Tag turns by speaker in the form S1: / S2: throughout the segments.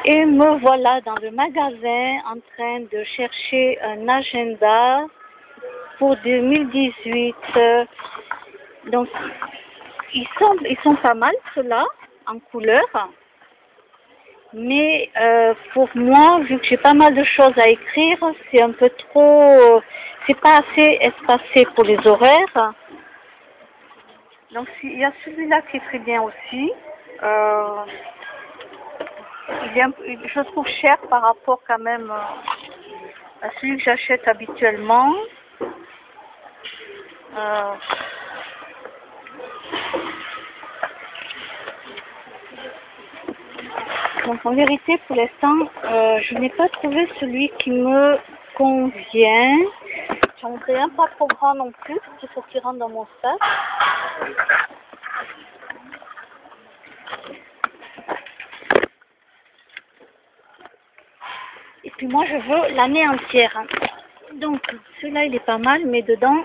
S1: Et me voilà dans le magasin en train de chercher un agenda pour 2018. Donc, ils sont pas mal, ceux-là, en couleur. Mais pour moi, vu que j'ai pas mal de choses à écrire, c'est un peu trop... c'est pas assez espacé pour les horaires. Donc, il y a celui-là qui est très bien aussi. Je le trouve cher par rapport quand même à celui que j'achète habituellement. Donc en vérité, pour l'instant, je n'ai pas trouvé celui qui me convient. J'en voudrais un pas trop grand non plus, parce qu'il faut qu'il rentre dans mon sac. Et puis moi, je veux l'année entière. Donc, celui-là, il est pas mal, mais dedans...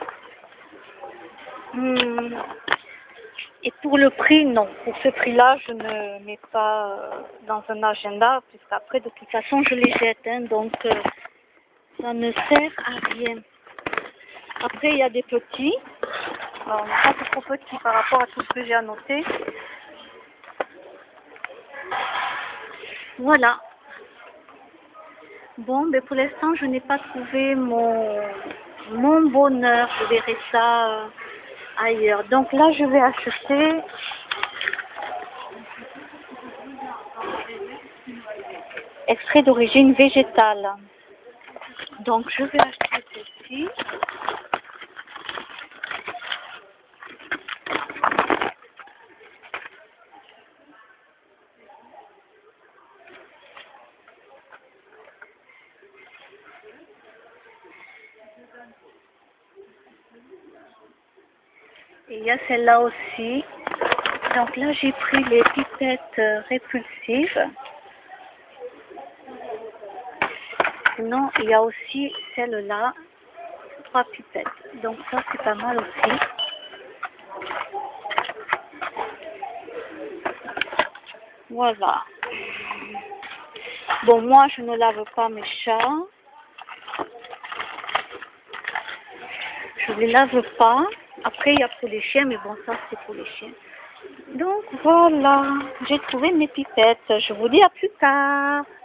S1: Et pour le prix, non. Pour ce prix-là, je ne mets pas dans un agenda, puisqu'après, de toute façon, je les jette. Hein, donc, ça ne sert à rien. Après, il y a des petits. Alors, pas trop petits par rapport à tout ce que j'ai annoté. Voilà. Bon, mais pour l'instant, je n'ai pas trouvé mon bonheur. Je verrai ça ailleurs. Donc là, je vais acheter extrait d'origine végétale. Donc, je vais acheter ceci. Et il y a celle-là aussi. Donc là, j'ai pris les pipettes répulsives. Sinon, il y a aussi celle-là, 3 pipettes. Donc ça, c'est pas mal aussi. Voilà. Bon, moi, je ne lave pas mes chats. Je ne les lave pas. Après, il y a pour les chiens, mais bon, ça, c'est pour les chiens. Donc, voilà. J'ai trouvé mes pipettes. Je vous dis à plus tard.